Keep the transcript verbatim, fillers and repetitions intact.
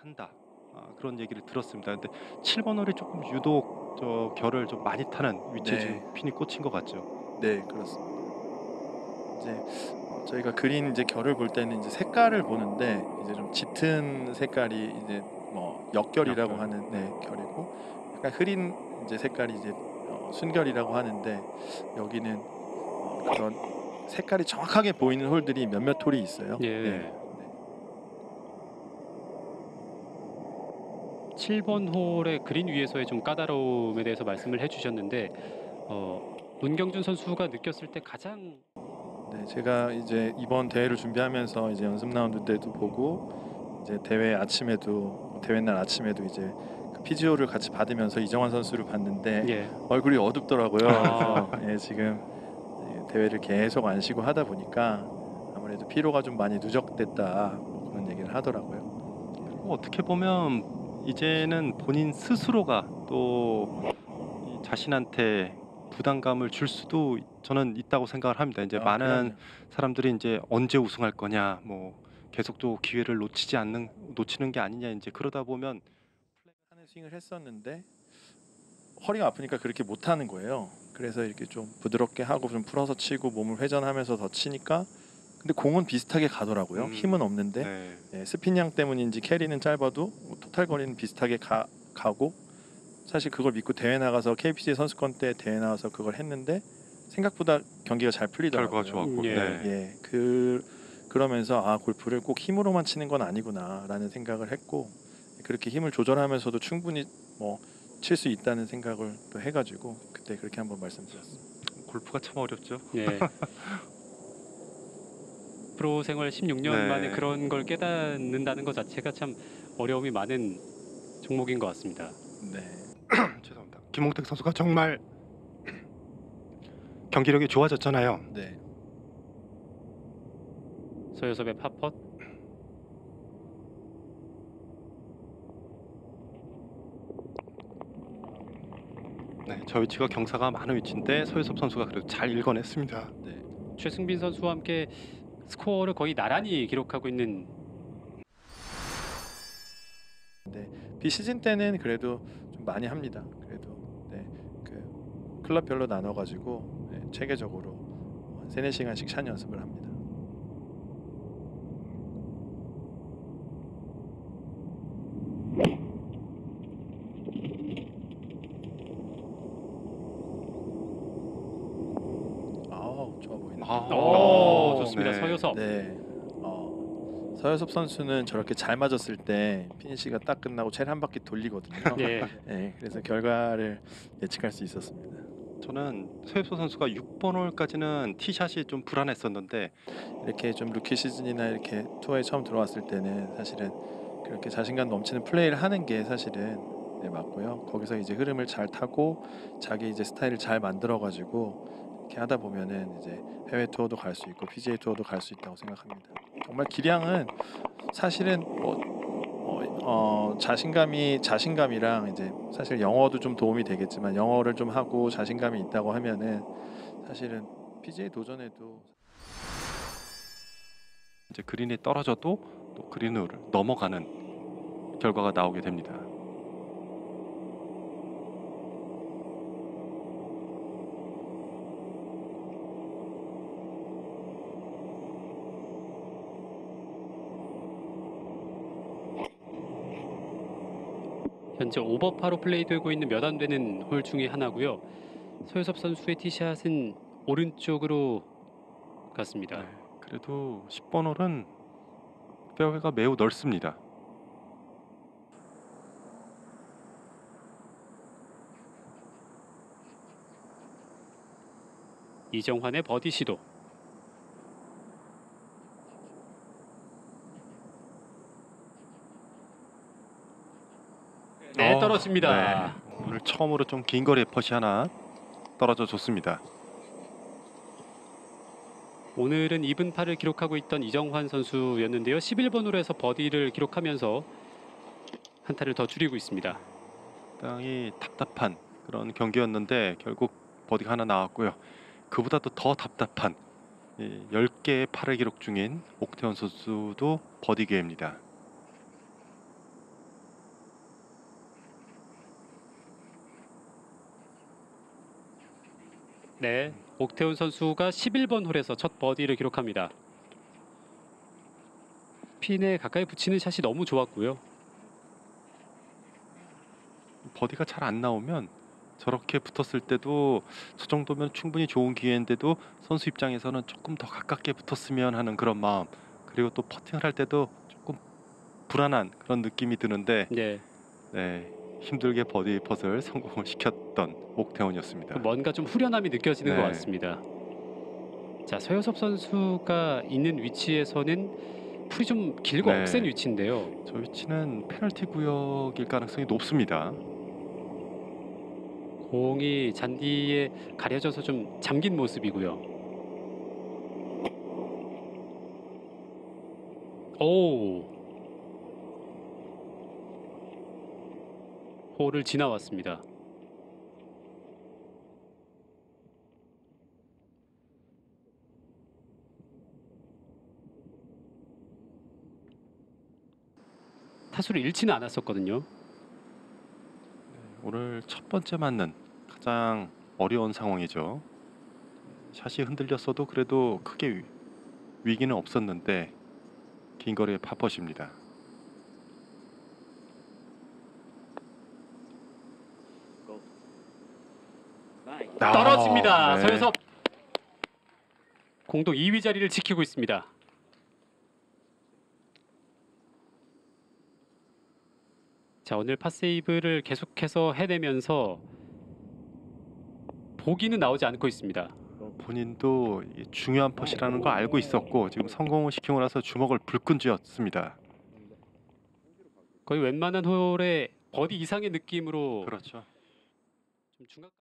한다. 아, 그런 얘기를 들었습니다. 근데 칠 번 홀이 조금 유독 저 결을 좀 많이 타는 위치에 네. 지금 핀이 꽂힌 것 같죠. 네, 그렇습니다. 이제 어, 저희가 그린 이제 결을 볼 때는 이제 색깔을 보는데 이제 좀 짙은 색깔이 이제 뭐 역결이라고 역결. 하는 네, 결이고 약간 흐린 이제 색깔이 이제 어, 순결이라고 하는데 여기는 어, 그런 색깔이 정확하게 보이는 홀들이 몇몇 홀이 있어요. 예. 네. 칠 번 홀의 그린 위에서의 좀 까다로움에 대해서 말씀을 해주셨는데 어, 문경준 선수가 느꼈을 때 가장 네, 제가 이제 이번 대회를 준비하면서 이제 연습 라운드 때도 보고 이제 대회 아침에도 대회 날 아침에도 이제 그 피지오를 같이 받으면서 이정환 선수를 봤는데 예. 얼굴이 어둡더라고요. 아. 그래서 예, 지금 대회를 계속 안 쉬고 하다 보니까 아무래도 피로가 좀 많이 누적됐다 뭐 그런 얘기를 하더라고요. 그리고 어떻게 보면 이제는 본인 스스로가 또 이 자신한테 부담감을 줄 수도 저는 있다고 생각을 합니다. 이제 아, 많은 그럼요. 사람들이 이제 언제 우승할 거냐, 뭐 계속 또 기회를 놓치지 않는 놓치는 게 아니냐, 이제 그러다 보면 하는 스윙을 했었는데 허리가 아프니까 그렇게 못 하는 거예요. 그래서 이렇게 좀 부드럽게 하고 좀 풀어서 치고 몸을 회전하면서 더 치니까 근데 공은 비슷하게 가더라고요. 음, 힘은 없는데 네. 예, 스핀량 때문인지 캐리는 짧아도 토탈 거리는 비슷하게 가, 가고 사실 그걸 믿고 대회 나가서 케이피지에이 선수권 때 대회 나와서 그걸 했는데 생각보다 경기가 잘 풀리더라고요. 결과가 좋았고, 예. 네. 예, 그 그러면서 아 골프를 꼭 힘으로만 치는 건 아니구나라는 생각을 했고 그렇게 힘을 조절하면서도 충분히 뭐 칠 수 있다는 생각을 또 해가지고 그때 그렇게 한번 말씀드렸습니다. 골프가 참 어렵죠. 예. 프로 생활 십육 년 네. 만에 그런 걸 깨닫는다는 것 자체가 참 어려움이 많은 종목인 것 같습니다. 네. 죄송합니다. 김홍택 선수가 정말 경기력이 좋아졌잖아요. 네. 서효섭의 팝펫. 네, 저 위치가 경사가 많은 위치인데 서유섭 선수가 그래도 잘 읽어냈습니다. 네. 최승빈 선수와 함께 스코어를 거의 나란히 기록하고 있는 비시즌 때는 그래도 좀 많이 합니다. 그래도 네, 그 클럽별로 나눠가지고 네, 체계적으로 한 세네 시간씩 샷 연습을 합니다. 아우 좋아 보이네. 아, 오, 네. 좋습니다. 서효섭. 네. 어, 서효섭 선수는 저렇게 잘 맞았을 때 피니시가 딱 끝나고 체를 한 바퀴 돌리거든요. 예. 네, 그래서 결과를 예측할 수 있었습니다. 저는 서유섭 선수가 육 번 홀까지는 티샷이 좀 불안했었는데 이렇게 좀 루키 시즌이나 이렇게 투어에 처음 들어왔을 때는 사실은 그렇게 자신감 넘치는 플레이를 하는 게 사실은 네, 맞고요. 거기서 이제 흐름을 잘 타고 자기 이제 스타일을 잘 만들어 가지고 이렇게 하다 보면은 이제 해외 투어도 갈 수 있고 피지에이 투어도 갈 수 있다고 생각합니다. 정말 기량은 사실은 뭐 어, 어, 자신감이 자신감이랑 이제 사실 영어도 좀 도움이 되겠지만 영어를 좀 하고 자신감이 있다고 하면은 사실은 피지에이 도전에도 이제 그린에 떨어져도 또 그린을 넘어가는 결과가 나오게 됩니다. 현재 오버파로 플레이되고 있는 몇 안 되는 홀 중에 하나고요. 서효섭 선수의 티샷은 오른쪽으로 갔습니다. 네, 그래도 십 번 홀은 페어웨이가 매우 넓습니다. 이정환의 버디 시도. 네, 어, 떨어집니다. 네. 오늘 처음으로 좀 긴 거리의 퍼시 하나 떨어져 줬습니다. 오늘은 이븐 파를 기록하고 있던 이정환 선수였는데요. 십일 번 홀에서 버디를 기록하면서 한 타를 더 줄이고 있습니다. 상당히 답답한 그런 경기였는데 결국 버디가 하나 나왔고요. 그보다도 더 답답한 열 개의 파를 기록 중인 옥태원 선수도 버디 기회입니다. 네, 옥태훈 선수가 십일 번 홀에서 첫 버디를 기록합니다. 핀에 가까이 붙이는 샷이 너무 좋았고요. 버디가 잘 안 나오면 저렇게 붙었을 때도 저 정도면 충분히 좋은 기회인데도 선수 입장에서는 조금 더 가깝게 붙었으면 하는 그런 마음, 그리고 또 퍼팅을 할 때도 조금 불안한 그런 느낌이 드는데 네, 네, 힘들게 버디 펫을 성공을 시켰던 옥태훈이었습니다. 뭔가 좀 후련함이 느껴지는 네. 것 같습니다. 자, 서효섭 선수가 있는 위치에서는 풀이 좀 길고 네. 억센 위치인데요. 저 위치는 페널티 구역일 가능성이 높습니다. 공이 잔디에 가려져서 좀 잠긴 모습이고요. 오, 홀을 지나왔습니다. 타수를 잃지는 않았었거든요. 오늘 첫 번째 맞는 가장 어려운 상황이죠. 샷이 흔들렸어도 그래도 크게 위- 위기는 없었는데 긴 거리의 파펫입니다. 아, 떨어집니다. 네. 서효섭 공동 이 위 자리를 지키고 있습니다. 자, 오늘 파세이브를 계속해서 해내면서 보기는 나오지 않고 있습니다. 본인도 이 중요한 펫이라는 거 알고 있었고 지금 성공을 시키고 나서 주먹을 불끈 쥐었습니다. 거의 웬만한 홀에 버디 이상의 느낌으로 그렇죠. 좀 중간